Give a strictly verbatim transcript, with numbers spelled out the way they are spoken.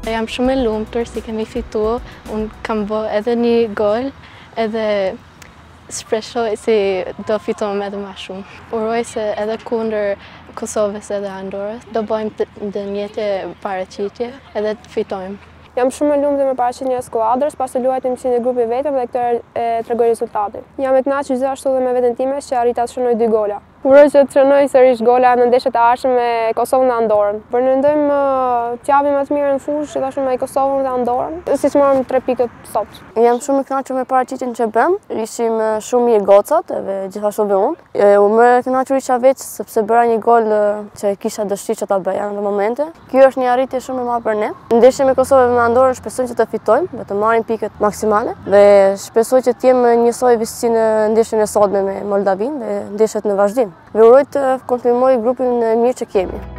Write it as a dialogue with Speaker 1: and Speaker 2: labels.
Speaker 1: Jam shumë e lumtur si kemi fitu, unë kam bë edhe një gol, edhe shpresoj si do fitojmë edhe ma shumë. Uroj se edhe kundër Kosovës edhe Andorrës do bëjmë të njëjtë paraqitje edhe të fitojmë.
Speaker 2: Jam shumë e lumtur me paraqitjen e skuadrës, pasi luajtim si një grup i vetëm dhe këtë e tregoi rezultati. Jam e kënaqur gjithashtu edhe me veten time që arrita të shënoj dy gola. Uroj që të shënoj sërish gola në ndeshjet e ardhshme me Kosovën dhe Andorrën. Përmendojmë të japim më të mirën në fushë, gjithashtu me Kosovën dhe Andorrën, siç morëm tre pikët sot.
Speaker 3: Jam shumë e kënaqur me paraqitjen që bëm, ishim shumë mirë gocat edhe gjithashtu edhe unë. U më e kënaqur isha veç sepse bëra një gol që kisha dëshirë që ta bëja në momente. Kjo është një arritje shumë e madhe për ne. Në ndeshjen me Kosovën dhe Andorrën shpresoj që të fitojmë dhe të marrim pikët maksimale dhe shpresoj që të jemi njësoj si në ndeshjen e sotme me Moldavinë dhe ndeshjet në vazhdim. Dhe uroj të konfirmoj grupin mirë që kemi.